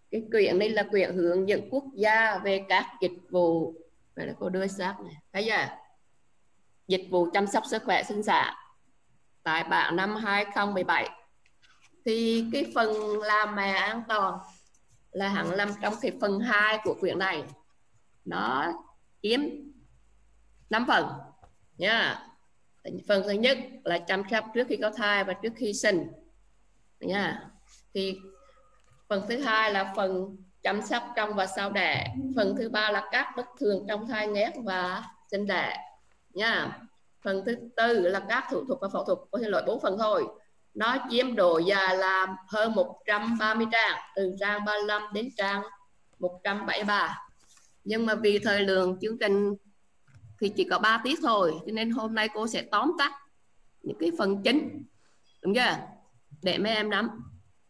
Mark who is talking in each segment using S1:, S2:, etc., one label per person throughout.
S1: Cái quyển này là quyển hướng dẫn quốc gia về các dịch vụ. Vậy là cô đưa xác này, thấy chưa? Dịch vụ chăm sóc sức khỏe sinh sản tại bản năm 2017. Thì cái phần làm mẹ an toàn là hẳn nằm trong cái phần 2 của quyển này, nó chiếm 5 phần nha. Phần thứ nhất là chăm sóc trước khi có thai và trước khi sinh nha. Thì phần thứ hai là phần chăm sóc trong và sau đẻ. Phần thứ ba là các bất thường trong thai nghén và sinh đẻ nha. Phần thứ tư là các thủ thuật và phẫu thuật. Có thể loại 4 phần thôi. Nó chiếm độ dài là hơn 130 trang, từ trang 35 đến trang 173. Nhưng mà vì thời lượng chương trình thì chỉ có 3 tiết thôi, cho nên hôm nay cô sẽ tóm tắt những cái phần chính, đúng chưa, để mấy em nắm.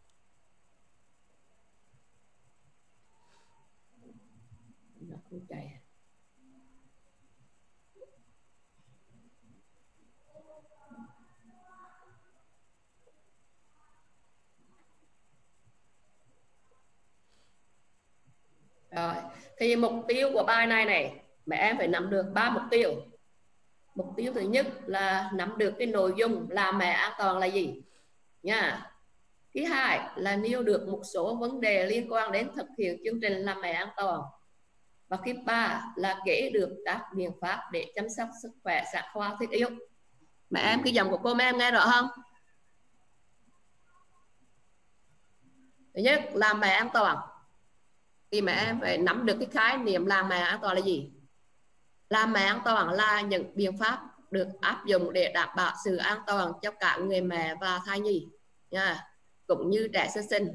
S1: Rồi, thì mục tiêu của bài này mẹ em phải nắm được 3 mục tiêu. Mục tiêu thứ nhất là nắm được cái nội dung làm mẹ an toàn là gì nha. Thứ hai là nêu được một số vấn đề liên quan đến thực hiện chương trình làm mẹ an toàn. Và thứ ba là kể được các biện pháp để chăm sóc sức khỏe sản khoa thiết yếu. Mẹ em cái dòng của cô, mẹ em nghe rõ không? Thứ nhất, làm mẹ an toàn thì mẹ em phải nắm được cái khái niệm làm mẹ an toàn là gì. Làm mẹ an toàn là những biện pháp được áp dụng để đảm bảo sự an toàn cho cả người mẹ và thai nhi nha, cũng như trẻ sơ sinh,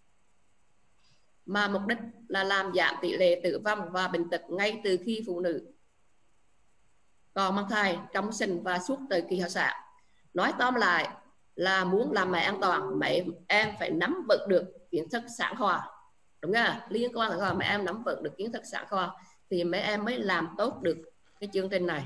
S1: mà mục đích là làm giảm tỷ lệ tử vong và bệnh tật ngay từ khi phụ nữ còn mang thai, trong sinh và suốt thời kỳ thai sản. Nói tóm lại là muốn làm mẹ an toàn, mẹ em phải nắm vững được kiến thức sản khoa, đúng không? Liên quan là mẹ em nắm vững được kiến thức sản khoa thì mẹ em mới làm tốt được cái chương trình này.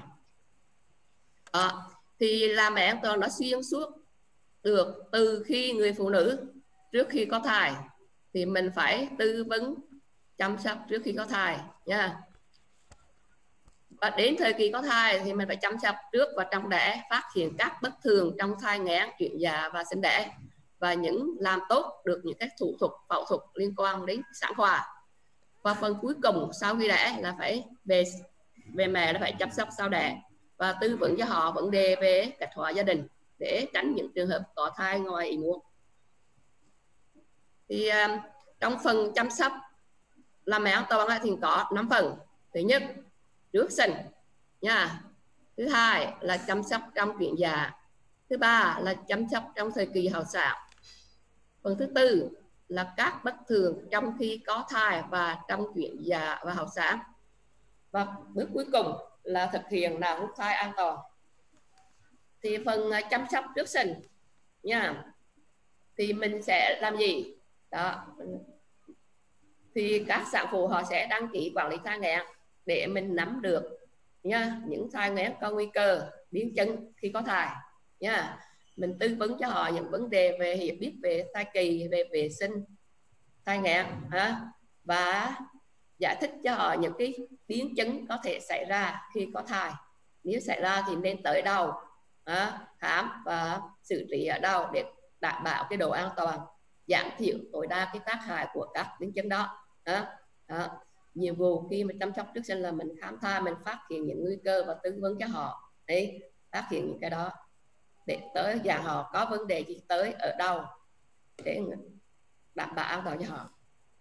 S1: Thì làm mẹ an toàn nó xuyên suốt được từ khi người phụ nữ trước khi có thai thì mình phải tư vấn chăm sóc trước khi có thai nha. Và đến thời kỳ có thai thì mình phải chăm sóc trước và trong đẻ, phát hiện các bất thường trong thai nghén, chuyển dạ và sinh đẻ, và những làm tốt được những các thủ thuật phẫu thuật liên quan đến sản khoa. Và phần cuối cùng sau khi đẻ là phải về mẹ là phải chăm sóc sau đẻ và tư vấn cho họ vấn đề về cách hóa gia đình để tránh những trường hợp có thai ngoài ý muốn. Thì trong phần chăm sóc làm mẹ an toàn thì có 5 phần. Thứ nhất, trước sinh nha. Thứ hai là chăm sóc trong chuyển dạ. Thứ ba là chăm sóc trong thời kỳ hậu sản. Phần thứ tư là các bất thường trong khi có thai và trong chuyển dạ và hậu sản. Và bước cuối cùng là thực hiện nạo hút thai an toàn. Thì phần chăm sóc trước sinh nha, thì mình sẽ làm gì đó. Thì các sản phụ họ sẽ đăng ký quản lý thai nghén để mình nắm được nha, những thai nghén có nguy cơ biến chứng khi có thai nha. Mình tư vấn cho họ những vấn đề về hiểu biết về thai kỳ, về vệ sinh thai nghén và giải thích cho họ những cái biến chứng có thể xảy ra khi có thai. Nếu xảy ra thì nên tới đâu, khám và xử trí ở đâu để đảm bảo cái độ an toàn, giảm thiểu tối đa cái tác hại của các biến chứng đó. Nhiệm vụ khi mà chăm sóc trước sinh là mình khám thai, mình phát hiện những nguy cơ và tư vấn cho họ để phát hiện những cái đó, để tới dạng họ có vấn đề gì tới ở đâu để đảm bảo an toàn cho họ.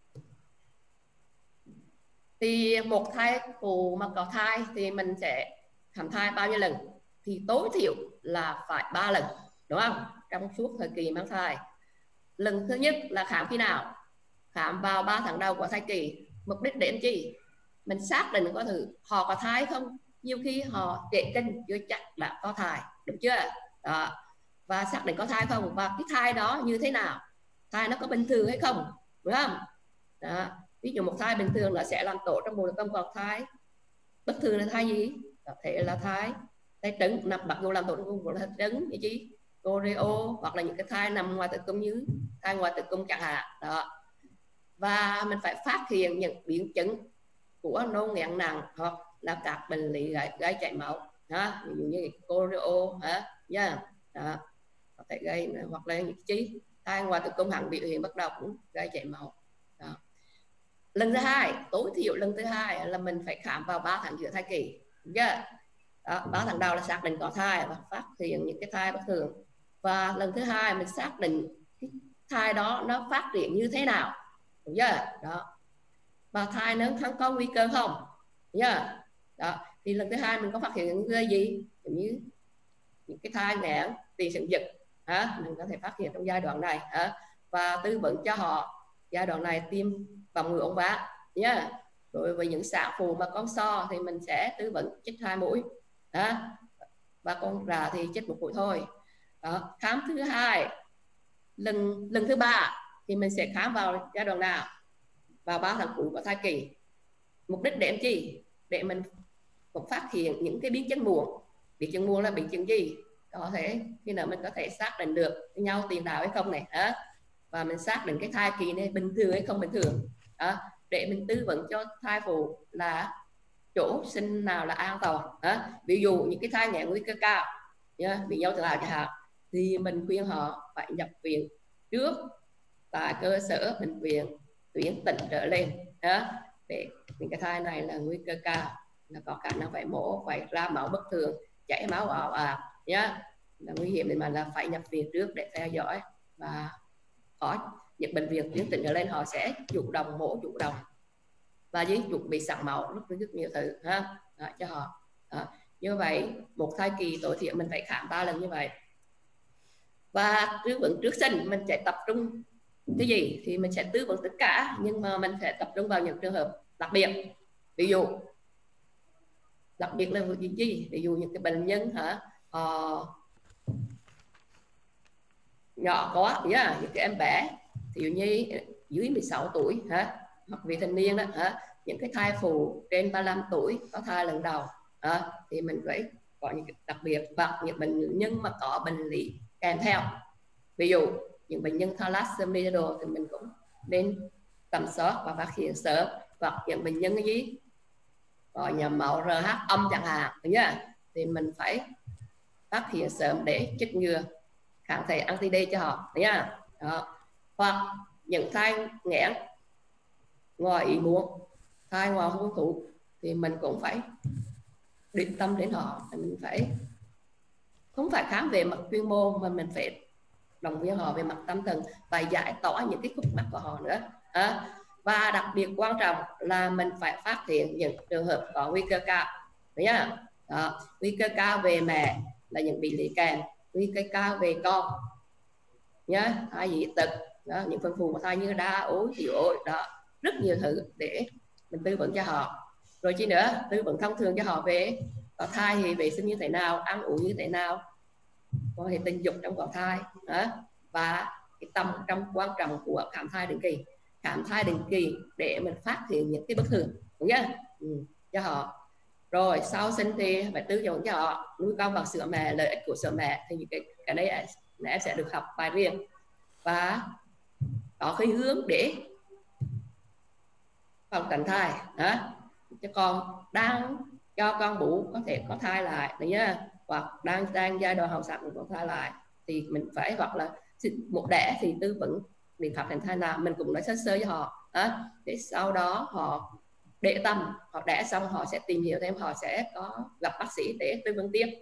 S1: Thì một thai phụ mà có thai thì mình sẽ khám thai bao nhiêu lần? Thì tối thiểu là phải 3 lần, đúng không, trong suốt thời kỳ mang thai. Lần thứ nhất là khám khi nào? Khám vào 3 tháng đầu của thai kỳ. Mục đích để làm chi? Mình xác định có thử họ có thai không. Nhiều khi họ trễ kinh chưa chắc đã có thai, đúng chưa đó. Và xác định có thai không, và cái thai đó như thế nào, thai nó có bình thường hay không, đúng không đó. Ví dụ một thai bình thường là sẽ làm tổ trong bụng công, còn thai bất thường là thai gì? Có thể là thai trứng, mặc dù làm tổ trong bụng là trứng như chi Oreo, hoặc là những cái thai nằm ngoài tử cung như thai ngoài tử cung chẳng hạn đó. và mình phải phát hiện những biến chứng của nôn nghén nặng hoặc là các bệnh lý gây chảy máu, ví dụ như choreo nha, có thể gây hoặc là những chi thai ngoài tử cung hẳn biểu hiện bắt đầu cũng gây chảy máu. Đó. Lần thứ hai, tối thiểu lần thứ hai là mình phải khám vào 3 tháng giữa thai kỳ. Đó, 3 tháng đầu là xác định có thai và phát hiện những cái thai bất thường, và lần thứ hai mình xác định cái thai đó nó phát triển như thế nào, đúng chưa? Đó, và thai nó có nguy cơ không, nhá. Đó, thì lần thứ hai mình có phát hiện những cái gì, như những cái thai nghẽn tiền sản giật, mình có thể phát hiện trong giai đoạn này, và tư vấn cho họ giai đoạn này tiêm phòng ngừa uốn ván nhá. Đối với những sản phụ mà con so thì mình sẽ tư vấn chích 2 mũi, và con rà thì chích 1 mũi thôi. Đó. Khám thứ hai, lần thứ ba thì mình sẽ khám vào giai đoạn nào? Vào 3 tháng cuối của thai kỳ. Mục đích để làm chi? Để mình cũng phát hiện những cái biến chứng muộn. Biến chứng muộn là biến chứng gì? Có thể khi nào mình có thể xác định được nhau tiền đạo hay không này, và mình xác định cái thai kỳ này bình thường hay không bình thường, để mình tư vấn cho thai phụ là chỗ sinh nào là an toàn. Ví dụ những cái thai nghẽn nguy cơ cao, bị nhau từ nào chẳng hạn, thì mình khuyên họ phải nhập viện trước tại cơ sở bệnh viện tuyến tỉnh trở lên, để những cái thai này là nguy cơ cao, là có khả năng phải mổ, phải ra máu bất thường, chảy máu ảo ạt nhá, là nguy hiểm, mà là phải nhập viện trước để theo dõi. Và có những bệnh viện tuyến tỉnh trở lên họ sẽ chủ động mổ, chủ động và chuẩn bị sẵn máu rất nhiều thứ cho họ. Như vậy một thai kỳ tối thiểu mình phải khám 3 lần như vậy. Và tư vấn trước sinh mình sẽ tập trung cái gì thì mình sẽ tư vấn tất cả, nhưng mà mình sẽ tập trung vào những trường hợp đặc biệt. Ví dụ đặc biệt là gì? Ví dụ những cái bệnh nhân nhỏ quá nhá, những cái em bé ví dụ như dưới 16 tuổi hoặc vị thành niên đó, những cái thai phụ trên 35 tuổi có thai lần đầu, thì mình phải có những cái đặc biệt, hoặc những bệnh nhân mà có bệnh lý kèm theo. Ví dụ những bệnh nhân thalassemia đồ thì mình cũng nên tầm soát và phát hiện sớm, hoặc những bệnh nhân cái gì có nhóm máu RH âm chẳng hạn nhá, thì mình phải phát hiện sớm để chích ngừa kháng thể anti-D cho họ nhá. Hoặc những thai nghẽn ngoài ý muốn, thai ngoài hôn thụ, thì mình cũng phải định tâm đến họ. Mình phải không phải khám về mặt chuyên môn, mà mình phải động viên họ về mặt tâm thần và giải tỏa những cái khúc mắc của họ nữa. Và đặc biệt quan trọng là mình phải phát hiện những trường hợp có nguy cơ cao nhá. Nguy cơ cao về mẹ là những bệnh lý kèm, nguy cơ cao về con nhá, thai dị tật, những phần phụ của thai như đa ối, tiểu ối, rất nhiều thứ để mình tư vấn cho họ. Rồi chi nữa, tư vấn thông thường cho họ về có thai thì vệ sinh như thế nào, ăn uống như thế nào, quan hệ tình dục trong có thai, và cái tầm trong quan trọng của khám thai định kỳ. Khám thai định kỳ để mình phát hiện những cái bất thường, đúng chưa? Cho họ. Rồi sau sinh thì phải tư vấn cho họ nuôi con bằng sữa mẹ, lợi ích của sữa mẹ, thì những cái đấy em sẽ được học bài riêng, và có cái hướng để phòng tránh thai cho con đang cho con bú có thể có thai lại đấy nhá, hoặc đang giai đoạn hậu sản có thai lại, thì mình phải, hoặc là một đẻ thì tư vấn biện pháp tránh thai nào mình cũng nói sơ sơ với họ, để sau đó họ để tâm, họ đẻ xong họ sẽ tìm hiểu thêm, họ sẽ có gặp bác sĩ để tư vấn tiếp.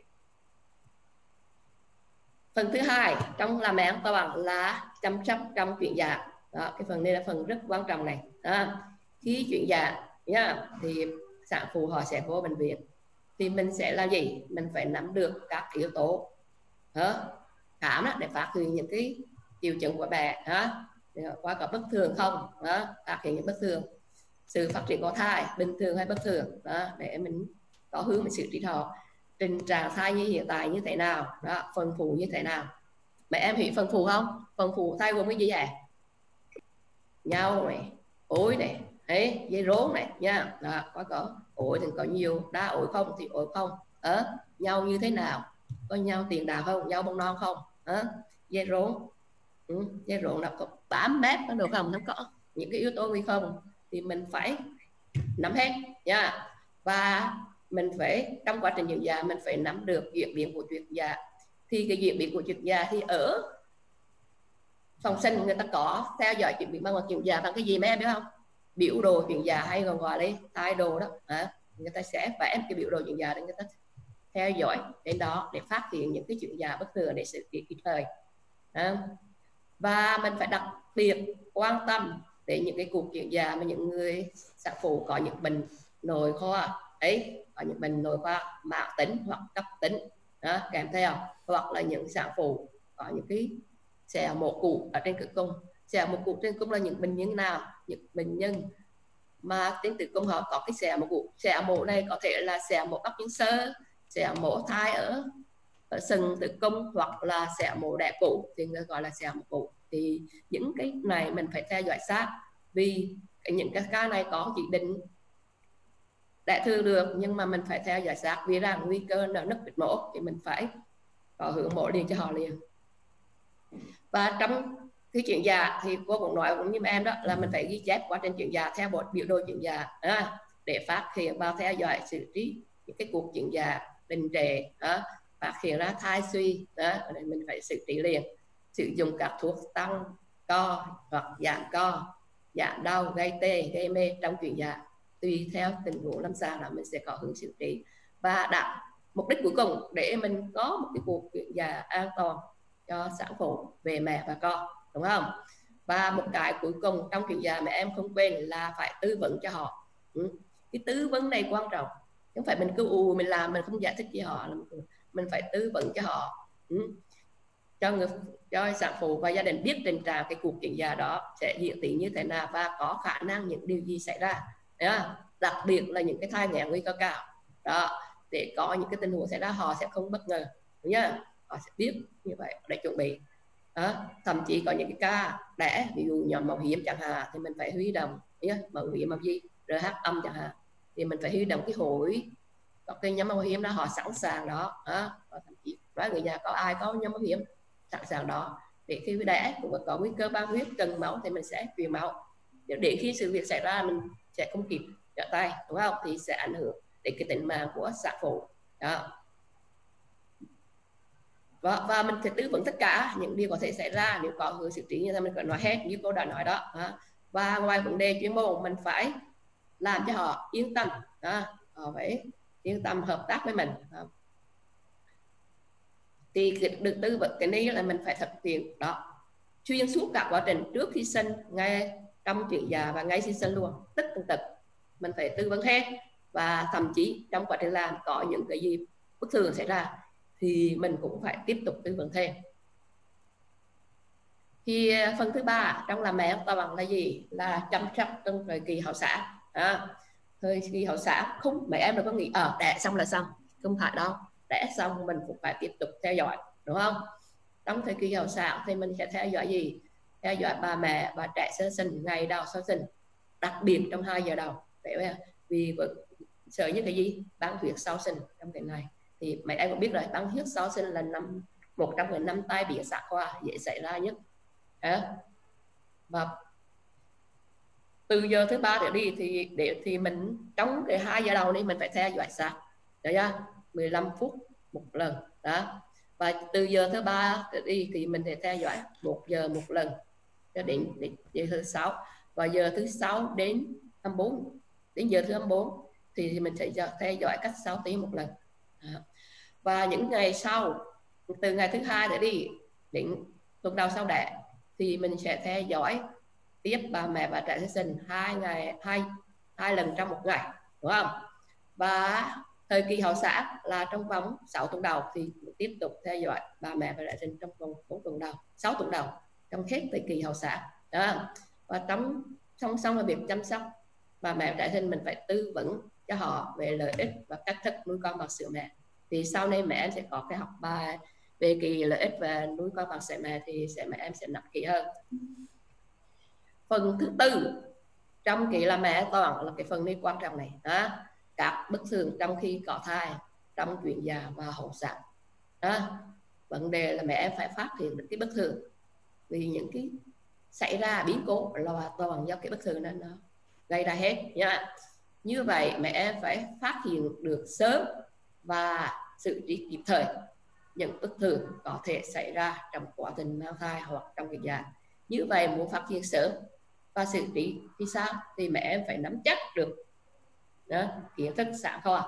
S1: Phần thứ hai trong làm mẹ an toàn là chăm sóc trong chuyển dạ. Cái phần này là phần rất quan trọng này. Khi chuyển dạ nhá, thì sản phụ họ sẽ vô bệnh viện, thì mình sẽ làm gì? Mình phải nắm được các yếu tố khám để phát hiện những cái triệu chứng của bé, qua có bất thường không, phát hiện những bất thường, sự phát triển của thai bình thường hay bất thường, để mình có hướng mình xử trí họ. Tình trạng thai như hiện tại như thế nào, phần phụ như thế nào. Mẹ em hiểu phần phụ không? Phần phụ thai gồm cái gì vậy? Nhau này, ối này, đấy, dây rốn này nha. Có ối thì có nhiều, đa ối không thì ối không, nhau như thế nào, có nhau tiền đào không, nhau bông non không, dây rốn, dây rốn là có 8 mét có được không? Nó có những cái yếu tố nguy không thì mình phải nắm hết nha. Và mình phải trong quá trình dưỡng da mình phải nắm được diễn biến của chuyển dạ. Thì cái diễn biến của chuyển dạ thì ở phòng sinh người ta có theo dõi chuyển biến bằng chuyển dạ bằng cái gì mấy em biết không? Biểu đồ chuyển dạ hay còn gọi là thái đồ đó. Người ta sẽ vẽ cái biểu đồ chuyển dạ để người ta theo dõi đến đó để phát hiện những cái chuyển dạ bất thường để xử lý kịp thời. Và mình phải đặc biệt quan tâm đến những cái cuộc chuyển dạ mà những người sản phụ có những bệnh nội khoa ấy, có những bệnh nội khoa mãn tính hoặc cấp tính đó, kèm theo, hoặc là những sản phụ có những cái xẹo mổ cũ ở trên tử cung. Xẹo mổ cũ trên tử cung là những bệnh nhân nào? Những bệnh nhân mà trên tử cung họ có cái xẹo mổ cũ. Xẹo mổ này có thể là xẹo mổ ấp nhân sơ, xẹo mổ thai ở sừng tử cung, hoặc là xẹo mổ đẻ cũ thì người gọi là xẹo mổ cũ. Thì những cái này mình phải theo dõi sát, vì những cái ca này có chỉ định đẻ thường được, nhưng mà mình phải theo dõi sát vì rằng nguy cơ là nứt vít mổ thì mình phải có hướng mổ liền cho họ liền. Và trong cái chuyển dạ thì cô cũng nói cũng như em đó là mình phải ghi chép quá trình chuyển dạ theo một biểu đồ chuyển dạ để phát hiện và theo dõi xử trí những cái cuộc chuyển dạ đình trệ, phát hiện ra thai suy đó, mình phải xử trí liền, sử dụng các thuốc tăng co hoặc giảm co, giảm đau, gây tê, gây mê trong chuyển dạ. Tùy theo tình huống lâm sàng là mình sẽ có hướng xử trí và đạt mục đích cuối cùng để mình có một cái cuộc chuyển dạ an toàn cho sản phụ về mẹ và con, đúng không? Và một cái cuối cùng trong chuyển dạ mà em không quên là phải tư vấn cho họ. Cái tư vấn này quan trọng, không phải mình cứ mình làm mình không giải thích với họ, mình phải tư vấn cho họ, cho sản phụ và gia đình biết tình trạng cái cuộc chuyển dạ đó sẽ diễn tiến như thế nào và có khả năng những điều gì xảy ra. Đặc biệt là những cái thai nghén nguy cơ cao đó, để có những cái tình huống xảy ra họ sẽ không bất ngờ, đúng nhá, họ sẽ biết như vậy để chuẩn bị. Thậm chí có những cái ca đẻ ví dụ nhóm màu hiểm chẳng hạn thì mình phải huy động màu hiểm màu gì RH âm chẳng hạn thì mình phải huy động cái hội có cái nhóm màu hiểm đó họ sẵn sàng đó, và thậm chí nói người nhà có ai có nhóm màu hiểm sẵn sàng đó để khi đẻ cũng có nguy cơ ban huyết cần máu thì mình sẽ truyền máu để khi sự việc xảy ra mình sẽ không kịp trở tay, đúng không, thì sẽ ảnh hưởng đến cái tính mạng của sản phụ đó. Và mình sẽ tư vấn tất cả những điều có thể xảy ra nếu có hướng xử trí như thế, mình phải nói hết như cô đã nói đó. Và ngoài vấn đề chuyên môn mình phải làm cho họ yên tâm, họ phải yên tâm hợp tác với mình. Thì được tư vấn cái này là mình phải thực hiện đó xuyên suốt cả quá trình trước khi sinh, ngay trong chuyển dạ và ngay khi sinh luôn, tất tật mình phải tư vấn hết. Và thậm chí trong quá trình làm có những cái gì bất thường xảy ra thì mình cũng phải tiếp tục tư vấn thêm. Thì phần thứ ba trong làm mẹ ta bằng là gì? Là chăm sóc trong thời kỳ hậu sản. Thời kỳ hậu sản không, mẹ em đâu có nghĩ đẻ xong là xong, không phải đâu, đẻ xong mình cũng phải tiếp tục theo dõi, đúng không? Trong thời kỳ hậu sản thì mình sẽ theo dõi gì? Theo dõi bà mẹ và trẻ sơ sinh ngày đầu sau sinh, đặc biệt trong 2 giờ đầu, vì sợ như cái gì? Bán huyết sau sinh. Trong cái này thì mẹ em cũng biết rồi, bán huyết sau sinh là một trong những 5 tai biến sản khoa dễ xảy ra nhất. Và từ giờ thứ 3 trở đi thì mình trong cái 2 giờ đầu này mình phải theo dõi sát, đấy chưa? 15 phút một lần đó. Và từ giờ thứ 3 trở đi thì mình sẽ theo dõi 1 giờ một lần cho đến giờ thứ 6, và giờ thứ 6 đến 24, đến giờ thứ 24 thì mình sẽ theo dõi cách 6 tiếng một lần. Và những ngày sau, từ ngày thứ 2 trở đi đến tuần đầu sau đẻ thì mình sẽ theo dõi tiếp bà mẹ và trẻ sơ sinh 2 lần trong một ngày, đúng không? Và thời kỳ hậu sản là trong vòng 6 tuần đầu thì tiếp tục theo dõi bà mẹ và trẻ sơ sinh trong vòng 4 tuần đầu, 6 tuần đầu trong hết thời kỳ hậu sản đó. Và song song với việc chăm sóc bà mẹ và trẻ sơ sinh, mình phải tư vấn cho họ về lợi ích và cách thức nuôi con bằng sữa mẹ. Thì sau này mẹ em sẽ có cái học bài về cái lợi ích và nuôi con bằng sữa mẹ thì mẹ em sẽ nắm kỹ hơn. Phần thứ tư trong cái là mẹ toàn là cái phần này quan trọng này đó, các bất thường trong khi có thai, trong chuyển dạ và hậu sản đó. Vấn đề là mẹ em phải phát hiện được cái bất thường, vì những cái xảy ra biến cố là toàn do cái bất thường nên nó gây ra hết nha. Như vậy mẹ em phải phát hiện được sớm và xử trí kịp thời những bất thường có thể xảy ra trong quá trình mang thai hoặc trong việc già. Như vậy muốn phát hiện sớm và xử trí thì sao? Thì mẹ em phải nắm chắc được đó, kiến thức sản khoa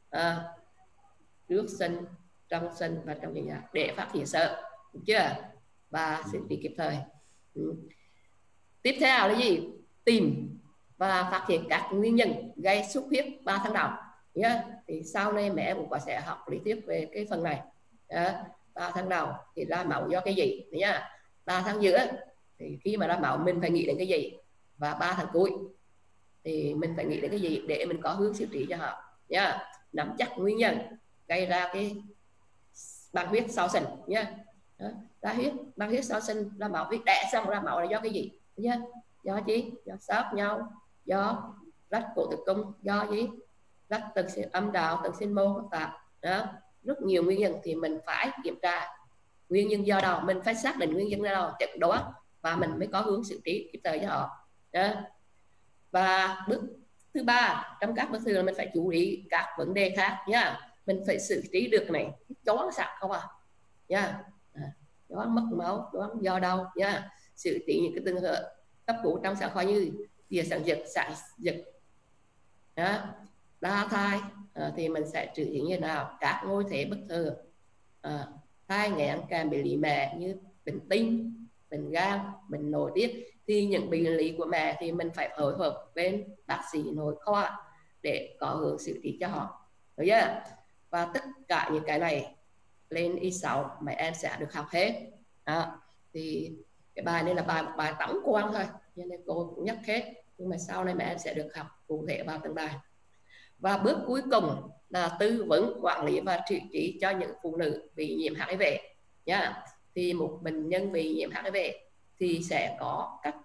S1: trước sinh, trong sinh và trong việc già để phát hiện sớm, đúng chưa? Và xử trí kịp thời. Tiếp theo là gì? Tìm và phát hiện các nguyên nhân gây xuất huyết 3 tháng đầu nhé. Thì sau này mẹ cũng có sẽ học lý thuyết về cái phần này. 3 tháng đầu thì ra máu do cái gì nhá. 3 tháng giữa thì khi mà ra máu mình phải nghĩ đến cái gì, và 3 tháng cuối thì mình phải nghĩ đến cái gì để mình có hướng xử trí cho họ nhá. Nắm chắc nguyên nhân gây ra cái băng huyết sau sinh nhá. Băng huyết sau sinh ra máu, huyết đẻ xong ra máu là do cái gì nhá? Do gì? Do sáp nhau, do rách cổ tử cung, do gì? Rách tầng sinh âm đạo, tầng sinh môn phức tạp đó, rất nhiều nguyên nhân thì mình phải kiểm tra nguyên nhân do đâu, mình phải xác định nguyên nhân do đâu chẩn đoán và mình mới có hướng xử trí kịp thời cho họ đó. Và bước thứ ba trong các bước thứ là mình phải chú ý các vấn đề khác nhá. Mình phải xử trí được này choáng sạc không nha, choáng mất máu, choáng do đâu nha, xử trí những cái trường hợp cấp cứu trong sản khoa như tia sản giật đó, đa thai thì mình sẽ xử lý như nào, các ngôi thể bất thường, thai nghẽn kèm bệnh lý mẹ như bệnh tim, bệnh gan, bệnh nội tiết. Thì những bệnh lý của mẹ thì mình phải phối hợp bên bác sĩ nội khoa để có hướng xử trí cho họ, được chưa? Và tất cả những cái này lên Y6 mẹ em sẽ được học hết đó. Thì cái bài này là một bài tổng quan thôi cho nên cô cũng nhắc hết, nhưng mà sau này mẹ em sẽ được học cụ thể vào từng bài. Và bước cuối cùng là tư vấn, quản lý và trị trí cho những phụ nữ bị nhiễm HIV nha. Thì một bệnh nhân bị nhiễm HIV thì sẽ có cách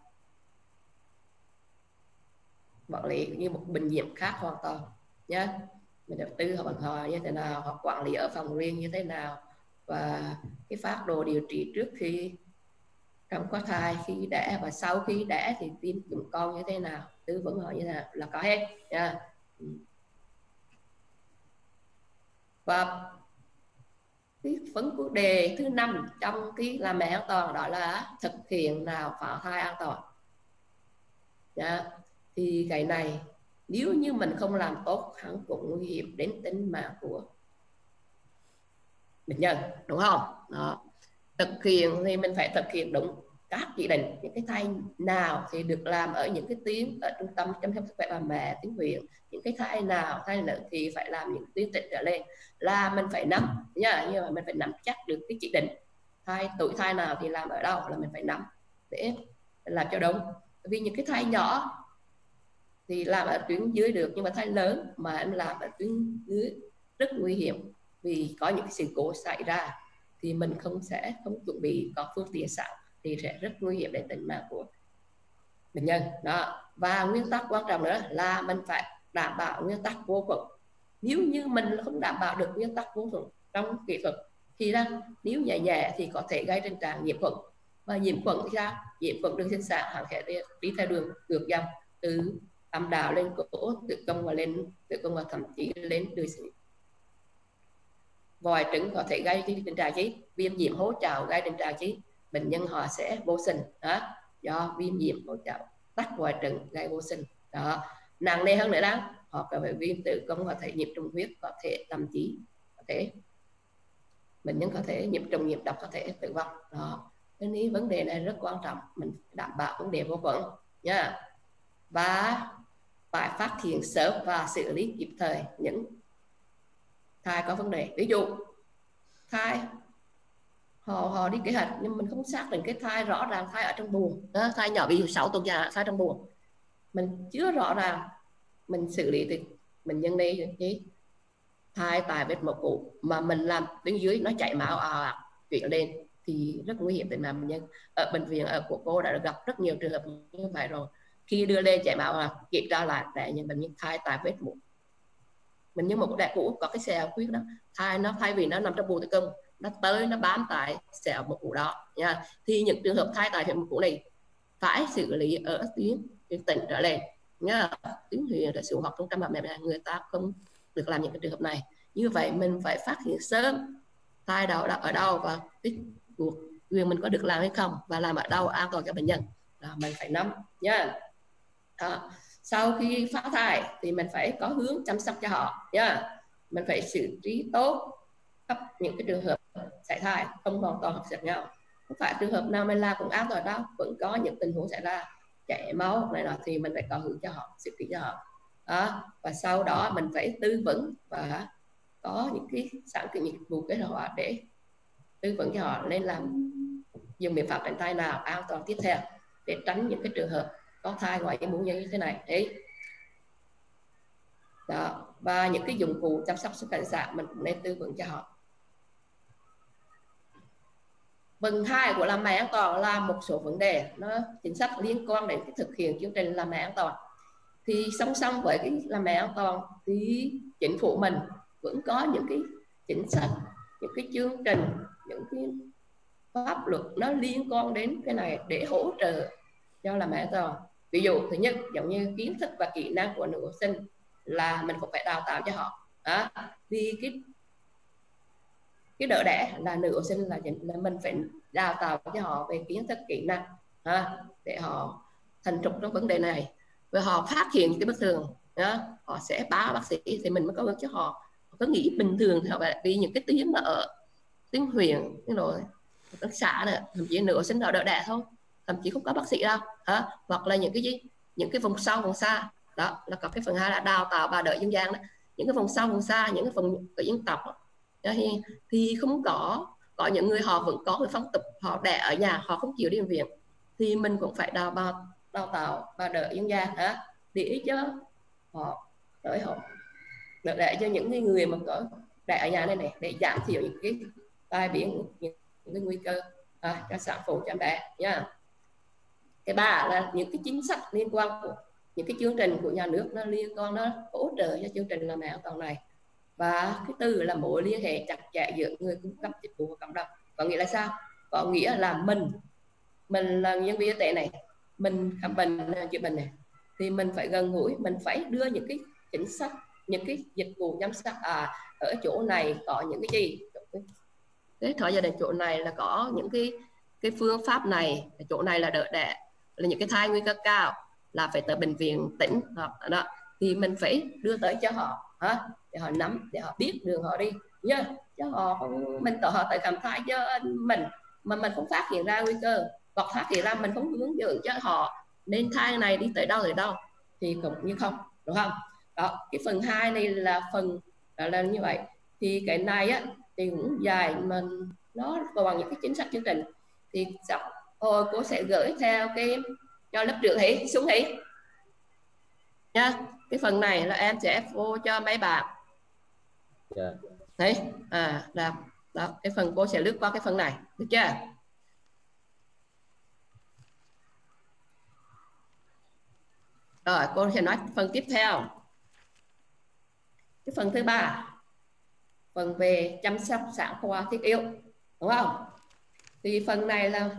S1: quản lý như một bệnh nhiễm khác hoàn toàn nhé. Mình đầu tư họ như thế nào, họ quản lý ở phòng riêng như thế nào, và cái phác đồ điều trị trước khi trong có thai, khi đẻ và sau khi đẻ thì tiêm chủng con như thế nào, tư vấn họ như thế nào là có hết nha. Và cái vấn đề thứ 5 trong cái làm mẹ an toàn đó là thực hiện nào phá thai an toàn nha. Thì cái này nếu như mình không làm tốt hắn cũng nguy hiểm đến tính mạng của bệnh nhân, đúng không? Đó. Thực hiện thì mình phải thực hiện đúng các chỉ định, những cái thai nào thì được làm ở những cái tuyến ở trung tâm chăm sóc sức khỏe bà mẹ tuyến huyện, những cái thai nào thai nữ thì phải làm những tuyến tỉnh trở lên, là mình phải nắm nha. Nhưng mà mình phải nắm chắc được cái chỉ định tuổi thai nào thì làm ở đâu là mình phải nắm để làm cho đúng. Vì những cái thai nhỏ thì làm ở tuyến dưới được, nhưng mà thai lớn mà em làm ở tuyến dưới rất nguy hiểm, vì có những cái sự cố xảy ra thì mình không chuẩn bị có phương tiện sẵn thì sẽ rất nguy hiểm đến tính mạng của bệnh nhân đó. Và nguyên tắc quan trọng nữa là mình phải đảm bảo nguyên tắc vô khuẩn. Nếu như mình không đảm bảo được nguyên tắc vô khuẩn trong kỹ thuật thì nếu nhẹ nhẹ thì có thể gây tình trạng nhiễm khuẩn. Và nhiễm khuẩn thì sao? Nhiễm khuẩn đường sinh sản hẳn sẽ đi theo đường ngược dòng từ âm đạo lên cổ, tử cung và lên tử cung và thậm chí lên đường vòi trứng, có thể gây tình trạng gì? Viêm nhiễm hố trào gây tình trạng gì? Bệnh nhân họ sẽ vô sinh đó, do viêm nhiễm hố trào tắc vòi trứng gây vô sinh đó. Nặng nề hơn nữa đó, hoặc là về viêm tử cung, có thể nhiễm trùng huyết, có thể thậm chí có thể bệnh nhân có thể nhiễm trùng nhiễm độc, có thể tử vong đó. Nên vấn đề này rất quan trọng, mình đảm bảo vấn đề vô khuẩn nha. Và phải phát hiện sớm và xử lý kịp thời những thai có vấn đề. Ví dụ thai họ đi kế hoạch nhưng mình không xác định cái thai rõ ràng, thai ở trong buồng đó, thai nhỏ ví dụ 6 tuần già, thai trong buồng mình chưa rõ ràng, mình xử lý thì mình nhân đây cái thai tại vết mổ cũ mà mình làm bên dưới nó chảy máu chuyển lên thì rất nguy hiểm đến bệnh nhân. Ở bệnh viện của cô đã gặp rất nhiều trường hợp như vậy rồi, khi đưa lên chảy máu kiểm tra lại để những bệnh nhân thai tại vết mổ, mình như một đại cũ có cái sẹo khuyết đó, thai nó thay vì nó nằm trong buồng tử cung, nó tới nó bám tại sẹo một cũ đó nha. Thì những trường hợp thai tại vết mổ cũ này phải xử lý ở tuyến tỉnh trở lên nhá, tuyến huyện trở xuống hoặc trung tâm bà mẹ người ta không được làm những cái trường hợp này. Như vậy mình phải phát hiện sớm thai đầu ở đâu và cái cuộc quyền mình có được làm hay không và làm ở đâu an toàn cho bệnh nhân, đó, mình phải nắm nhá. Sau khi phá thai thì mình phải có hướng chăm sóc cho họ nhá, mình phải xử trí tốt những cái trường hợp sảy thai không hoàn toàn hợp giật nhau, không phải trường hợp nào mình làm cũng an toàn đâu, vẫn có những tình huống xảy ra chảy máu này nọ thì mình phải có hướng cho họ, xử trí cho họ đó. Và sau đó mình phải tư vấn và có những cái sản phẩm dịch vụ kết hợp để tư vấn cho họ nên làm dùng biện pháp tránh thai nào an toàn tiếp theo để tránh những cái trường hợp có thai ngoài ý muốn như thế này đấy. Đó. Và những cái dụng cụ chăm sóc sức khỏe sản mình cũng nên tư vấn cho họ. Vòng hai của làm mẹ an toàn là một số vấn đề nó chính sách liên quan đến cái thực hiện chương trình làm mẹ an toàn. Thì song song với cái làm mẹ an toàn thì chính phủ mình vẫn có những cái chính sách, những cái chương trình, những cái pháp luật nó liên quan đến cái này để hỗ trợ cho làm mẹ an toàn. Ví dụ thứ nhất giống như kiến thức và kỹ năng của nữ sinh là mình cũng phải đào tạo cho họ đó. Vì cái đỡ đẻ là nữ sinh là mình phải đào tạo cho họ về kiến thức kỹ năng để họ thành thục trong vấn đề này, và họ phát hiện cái bất thường đó, họ sẽ báo bác sĩ thì mình mới có hướng cho họ. Có nghĩ bình thường thì họ vì những cái tuyến ở tuyến huyện rồi các xã này thậm chí nữ sinh đỡ đẻ thôi, thậm chí không có bác sĩ đâu hoặc là những cái gì, những cái vùng sâu vùng xa đó là có cái phần hai là đào tạo bà đỡ dân gian đó. Những cái vùng sâu vùng xa, những cái vùng của dân tộc đó, thì không có những người họ vẫn có cái phong tục họ đẻ ở nhà, họ không chịu đi bệnh viện thì mình cũng phải đào tạo bà đỡ dân gian để cho họ đỡ đẻ cho những người mà có đẻ ở nhà này để giảm thiểu những cái tai biến, những cái nguy cơ cho sản phụ cho bé nha. Cái ba là những cái chính sách liên quan của những cái chương trình của nhà nước nó liên quan, nó hỗ trợ cho chương trình làm mẹ an toàn này. Và cái tư là mối liên hệ chặt chẽ giữa người cung cấp dịch vụ và cộng đồng. Có nghĩa là sao? Có nghĩa là mình là nhân viên y tế này, mình khám bệnh chữa bệnh này thì mình phải gần gũi, mình phải đưa những cái chính sách, những cái dịch vụ chăm sóc ở chỗ này có những cái gì, thế thôi giờ đến chỗ này là có những cái phương pháp này, chỗ này là đỡ đẻ, là những cái thai nguy cơ cao là phải tới bệnh viện tỉnh đó thì mình phải đưa tới cho họ để họ nắm, để họ biết đường họ đi nhá, chứ họ không mình họ tới khám thai cho mình mà mình không phát hiện ra nguy cơ, hoặc phát hiện ra mình không hướng dẫn cho họ nên thai này đi tới đâu thì cũng như không, đúng không? Đó, cái phần 2 này là phần là như vậy. Thì cái này á thì cũng dài mà nó còn những cái chính sách chương trình thì cô sẽ gửi theo cái cho lớp trưởng Hỷ xuống Hỷ nha. Cái phần này là em sẽ vô cho mấy bạn đấy là đó, cái phần cô sẽ lướt qua cái phần này được chưa? Rồi cô sẽ nói phần tiếp theo, cái phần thứ 3, phần về chăm sóc sản khoa thiết yếu, đúng không? Thì phần này là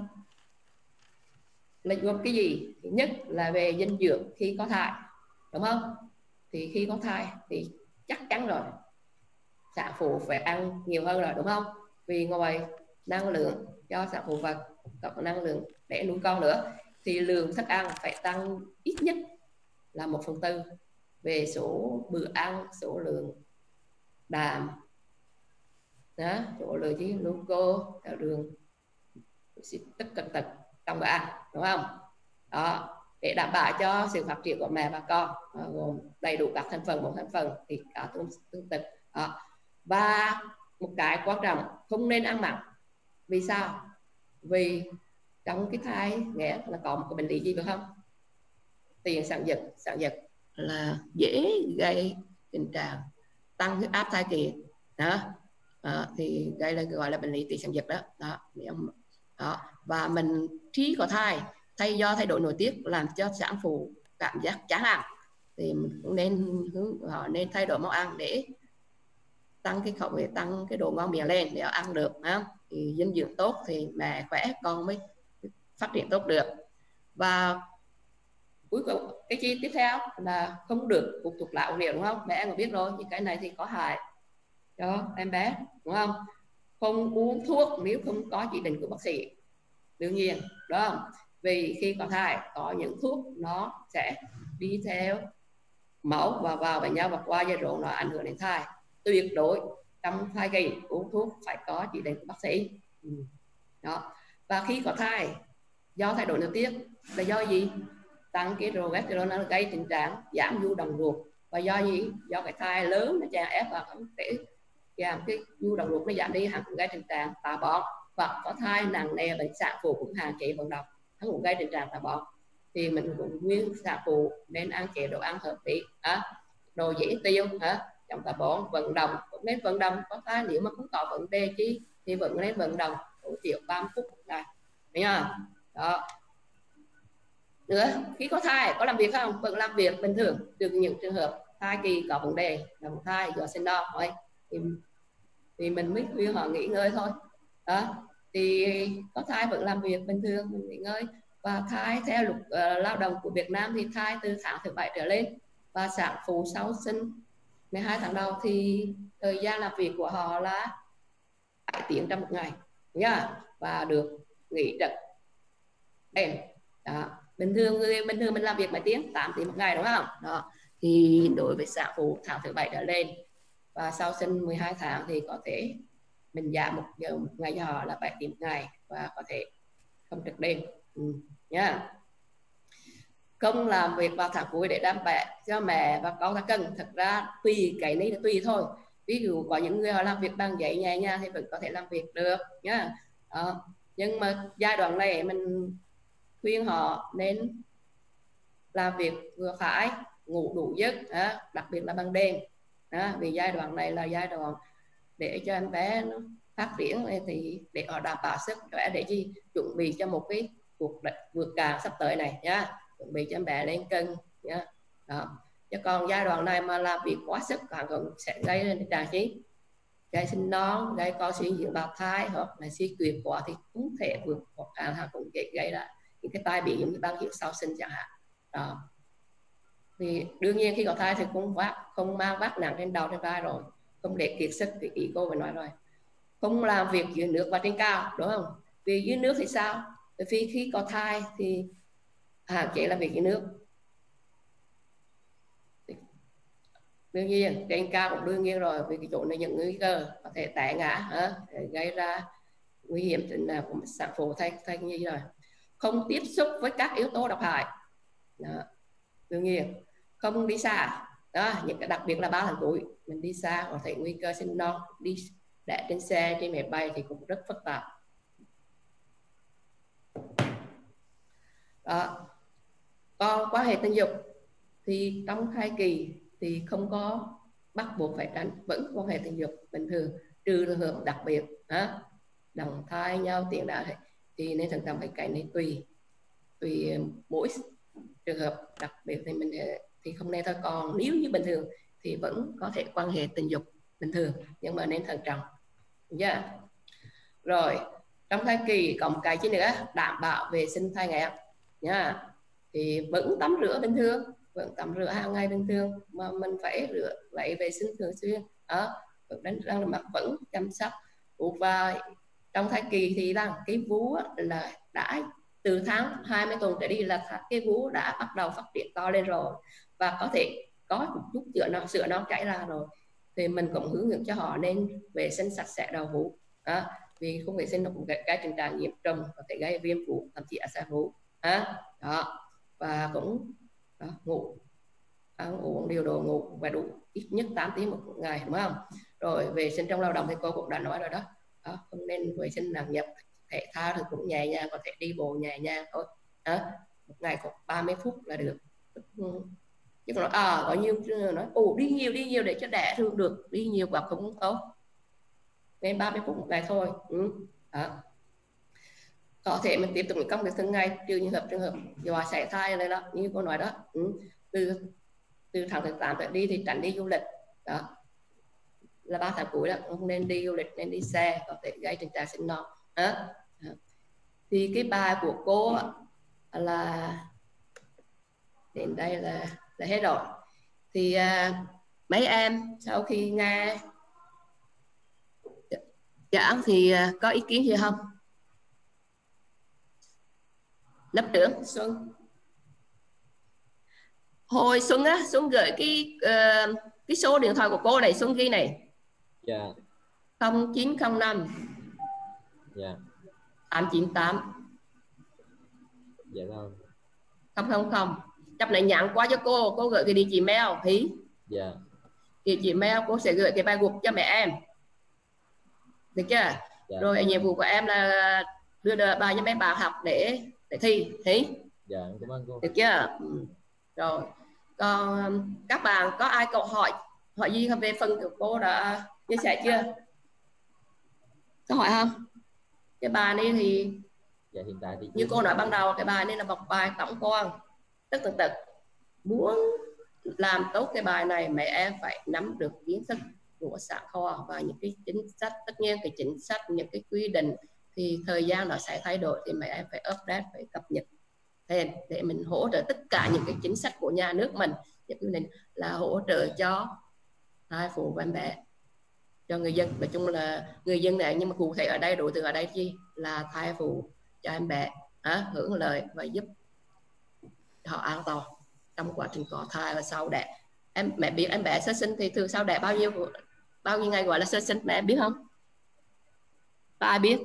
S1: gồm cái gì? Thứ nhất là về dinh dưỡng khi có thai, đúng không? Thì khi có thai thì chắc chắn rồi sản phụ phải ăn nhiều hơn rồi, đúng không? Vì ngoài năng lượng cho sản phụ và có năng lượng để nuôi con nữa thì lượng thức ăn phải tăng ít nhất là 1/4 về số bữa ăn, số lượng đạm đó, số lượng gì glucose, đường, tất cả trong bữa ăn, đúng không? Đó, để đảm bảo cho sự phát triển của mẹ và con gồm đầy đủ các thành phần, 4 thành phần thì cả tương tự đó. Và một cái quan trọng, không nên ăn mặn. Vì sao? Vì trong cái thai nghe là có một cái bệnh lý gì phải không? Tiền sản giật là dễ gây tình trạng tăng huyết áp thai kỳ đó. Thì đây là gọi là bệnh lý tiền sản giật đó. Và mình khi có thai do thay đổi nội tiết làm cho sản phụ cảm giác chán ăn thì mình cũng nên thay đổi món ăn để tăng cái khẩu vị, tăng cái độ ngon miệng lên để ăn được thì dinh dưỡng tốt thì mẹ khỏe con mới phát triển tốt được. Và cuối cùng cái chi tiếp theo là không được phụ thuộc lại uống rượu, đúng không? Bé em có biết rồi, những cái này thì có hại cho em bé, đúng không? Không uống thuốc nếu không có chỉ định của bác sĩ, đương nhiên, đúng không? Vì khi có thai có những thuốc nó sẽ đi theo máu và vào với nhau và qua dây rốn, nó ảnh hưởng đến thai. Tuyệt đối trong thai kỳ uống thuốc phải có chỉ định của bác sĩ. Đó. Và khi có thai, do thay đổi nội tiết là do gì? Tăng cái progesterone nó gây tình trạng giảm nhu động ruột. Và do gì? Do cái thai lớn nó chèn ép vào không thể giảm cái nhu động ruột nó giảm đi, hẳn cũng gây tình trạng táo bón. Hoặc có thai nặng nề bệnh sản phụ cũng hạn chế vận động, nó cũng gây tình trạng táo bón. Thì mình cũng nguyên sản phụ nên ăn chế độ ăn hợp lý, đồ dễ tiêu, trong táo bón, vận động cũng nên vận động. Có thai nếu mà không có vấn đề chi thì vẫn nên vận động tối thiểu 30 phút một ngày, thấy không? Đó. Nữa, khi có thai có làm việc không? Vẫn làm việc bình thường, trừ những trường hợp thai kỳ có vấn đề, làm thai do sinh non thôi thì mình mới khuyên họ nghỉ ngơi thôi. Đó. Thì có thai vẫn làm việc bình thường, mình nghỉ ngơi. Và thai theo luật lao động của Việt Nam thì thai từ tháng thứ 7 trở lên, và sản phụ sau sinh 12 tháng đầu thì thời gian làm việc của họ là 7 tiếng trong một ngày nha, và được nghỉ trực đêm. Đó. Bình thường mình làm việc mấy tiếng? 8 tiếng một ngày, đúng không? Đó. Thì đối với sản phụ tháng thứ 7 trở lên và sau sinh 12 tháng thì có thể mình giảm một giờ một ngày cho họ là 7 tiếng một ngày, và có thể không trực đêm nha. Không làm việc vào tháng cuối để đảm bảo cho mẹ và con ta cần. Thật ra tùy cái này là tùy thôi. Ví dụ có những người họ làm việc bằng giấy nhẹ nha thì vẫn có thể làm việc được nhá. Nhưng mà giai đoạn này mình khuyên họ nên làm việc vừa phải, ngủ đủ giấc, đặc biệt là ban đêm. Vì giai đoạn này là giai đoạn để cho em bé nó phát triển, thì để họ đảm bảo sức khỏe để gì chuẩn bị cho một cái cuộc vượt cạn sắp tới này nhá, chuẩn bị cho em bé lên cân nhá. Đó. Chứ còn giai đoạn này mà làm việc quá sức cũng sẽ gây lên tình trạng gì? Gây sinh non, gây co suy dưỡng bào thai, hoặc là suy kiệt quá thì cũng thể vượt hoặc cũng gây ra những cái tai biến những cái ban hiệu sau sinh chẳng hạn. Đó. Thì đương nhiên khi có thai thì không mang vác nặng trên đầu trên vai rồi, không để kiệt sức, thì ý cô vừa nói rồi. Không làm việc dưới nước và trên cao, đúng không? Vì dưới nước thì sao? Vì khi có thai thì hạn chế làm việc dưới nước. Đương nhiên trên cao cũng đương nhiên rồi, vì cái chỗ này những nguy cơ có thể té ngã, gây ra nguy hiểm là của sản phụ thai nhi rồi. Không tiếp xúc với các yếu tố độc hại. Đó. Đương nhiên không đi xa. Đó, những cái đặc biệt là 3 tháng tuổi mình đi xa có thể nguy cơ sinh non, đi đẻ trên xe, trên máy bay thì cũng rất phức tạp. Đó. Còn quan hệ tình dục thì trong thai kỳ thì không có bắt buộc phải tránh, vẫn quan hệ tình dục bình thường, trừ trường hợp đặc biệt đồng thai nhau tiền đạo thì nên thận trọng cái này tùy mỗi trường hợp đặc biệt thì mình thì không nên thôi. Còn nếu như bình thường thì vẫn có thể quan hệ tình dục bình thường, nhưng mà nên thận trọng nha. Rồi trong thai kỳ còn một cái chứ nữa, đảm bảo vệ sinh thai nghén nha. Thì vẫn tắm rửa bình thường, vẫn tắm rửa hàng ngày bình thường, mà mình phải rửa lấy vệ sinh thường xuyên, vẫn đánh răng mặt, vẫn chăm sóc. Và trong thai kỳ thì là cái vú là đã từ tháng 20 tuần trở đi là cái vú đã bắt đầu phát triển to lên rồi, và có thể có một chút sữa nó chảy ra rồi, thì mình cũng hướng dẫn cho họ nên vệ sinh sạch sẽ đầu vú, vì không vệ sinh nó cũng gây tình trạng nhiễm trùng, có thể gây viêm vú, thậm chí áp xe vú. Đó. Và cũng ngủ ăn uống điều độ, ngủ và đủ ít nhất 8 tiếng một ngày, đúng không? Rồi vệ sinh trong lao động thì cô cũng đã nói rồi đó, không nên vệ sinh nặng nhọc. Thể thao thì cũng nhẹ nhàng, có thể đi bộ nhẹ nhàng thôi, một ngày có 30 phút là được. Chứ còn có nhiều nói đi nhiều để cho đẻ thương được, đi nhiều quá cũng tốt, nên 30 phút một ngày thôi. Đó. Có thể mình tiếp tục công việc thường ngày, trừ trường hợp dọa sảy thai này đó, như cô nói đó. Từ tháng thứ 8 đi thì tránh đi du lịch. Đó là 3 tháng cuối đó, không nên đi du lịch, nên đi xe, có thể gây tình trạng sinh non. Thì cái bài của cô là đến đây là hết rồi. Thì mấy em sau khi nghe giảng thì có ý kiến gì không? Lớp trưởng Xuân. Hồi Xuân á, Xuân gửi cái số điện thoại của cô này, Xuân ghi này.
S2: Dạ.
S1: 0905
S2: Dạ.
S1: 898.
S2: Dạ vâng.
S1: 000. Chấp này nhận qua cho cô gửi cái địa chỉ mail thì
S2: Dạ.
S1: địa chỉ mail cô sẽ gửi cái bài gục cho mẹ em. Được chưa?
S2: Dạ.
S1: Rồi nhiệm vụ của em là đưa bài cho mấy bạn học để thi.
S2: Dạ, cảm ơn cô.
S1: Được chưa? Rồi. Còn các bạn có ai câu hỏi gì về phần của cô đã chia sẻ chưa? Có hỏi không? Cái bài này thì
S2: dạ, hiện tại thì
S1: như cô nói ban đầu, cái bài này là một bài tổng quan tất tần tật. Muốn làm tốt cái bài này mẹ em phải nắm được kiến thức của xã kho và những cái chính sách. Tất nhiên cái chính sách, những cái quy định thì thời gian nó sẽ thay đổi, thì mẹ em phải update, phải cập nhật thêm để mình hỗ trợ tất cả những cái chính sách của nhà nước mình. Những quy định là hỗ trợ cho thai phụ và em bé, cho người dân. Nói chung là người dân này, nhưng mà cụ thể ở đây, đối tượng ở đây chi là thai phụ cho em bé hưởng lợi và giúp họ an toàn trong quá trình có thai và sau đẻ. Mẹ biết em bé sơ sinh thì thường sau đẻ bao nhiêu ngày gọi là sơ sinh, mẹ biết không? Có ai biết?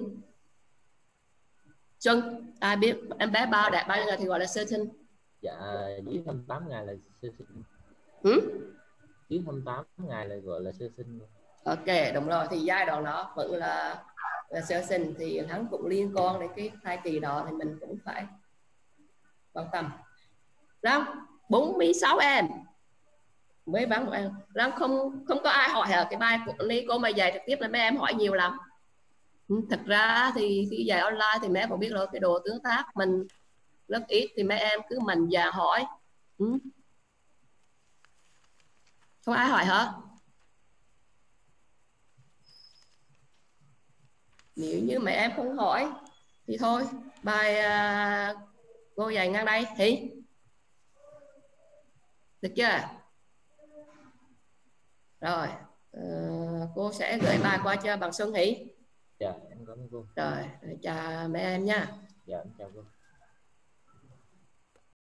S1: Xuân, ai biết em bé bao đẻ bao nhiêu ngày thì gọi là sơ sinh?
S2: Dạ, dưới 28 ngày là sơ sinh. Dưới 28 ngày là gọi là sơ sinh.
S1: Ok, đúng rồi. Thì giai đoạn đó vẫn là sơ sinh, thì hắn cũng liên quan đến cái thai kỳ đó, thì mình cũng phải quan tâm. Răng 46 em mới vắng một em. Răng không có ai hỏi hả? Cái bài của Ly cô mà dạy trực tiếp là mấy em hỏi nhiều lắm. Thật ra thì khi dạy online thì mấy em cũng biết rồi, cái độ tương tác mình rất ít, thì mấy em cứ mạnh dạn hỏi. Không ai hỏi hả? Nếu như mấy em không hỏi thì thôi, bài cô dạy ngang đây thì được chưa? Rồi cô sẽ gửi bài qua cho bằng Xuân Hỷ.
S2: Dạ, em cảm ơn cô.
S1: Rồi chào mấy em nha.
S2: Dạ, em chào cô.